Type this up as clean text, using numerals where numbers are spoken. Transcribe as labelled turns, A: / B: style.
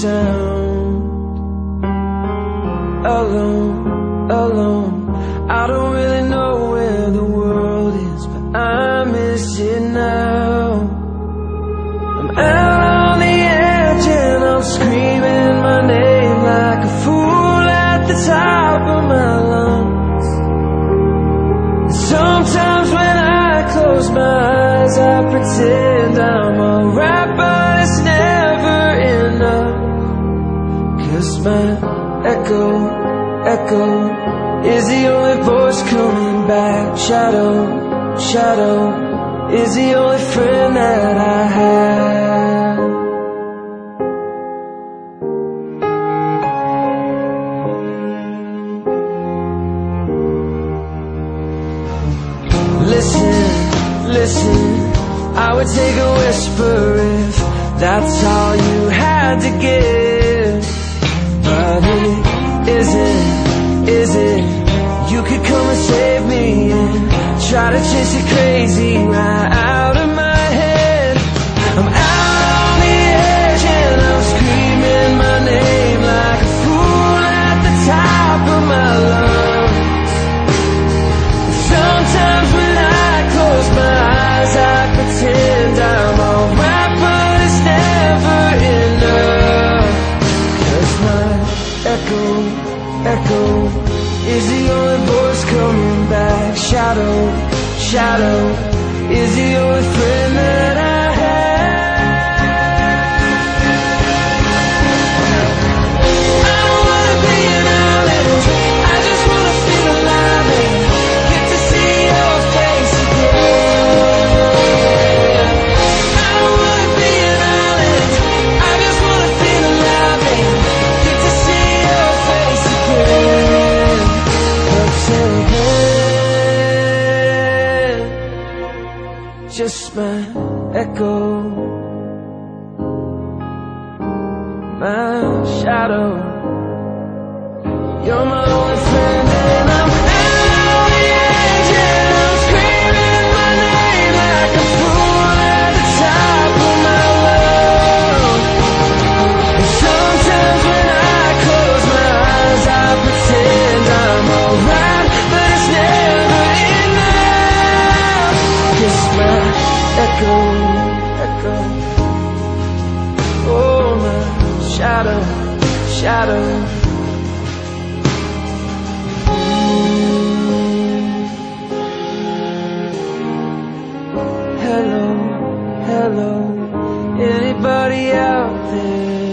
A: sound. Alone, alone, I don't really know where the world is, but I miss it now. I'm out on the edge and I'm screaming my name like a fool at the top of my lungs. And sometimes when I close my eyes, I pretend I'm alright, but it's never enough. 'Cause my echo is the only voice coming back. Shadow is the only friend that I have. Listen, I would take a whisper if that's all you had to give. But is it? You could come and save me and try to chase it crazy right out of my head. I'm out on the edge and I'm screaming my name like a fool at the top of my lungs. Sometimes when I close my eyes, I pretend I'm alright, but it's never enough. 'Cause my echo is the only voice coming back. Shadow is the only friend that I have. I don't wanna be an island, I just wanna feel alive and get to see your face again. I don't wanna be an island, I just wanna feel alive and get to see your face again. But till then, just my echo, my shadow. You're my only friend and I'm out on the edge and I'm screaming my name like a fool at the top of my lungs. And sometimes when I close my eyes, I pretend I'm alright, but it's never enough. 'Cause my echo, oh my shadow. Hello, anybody out there?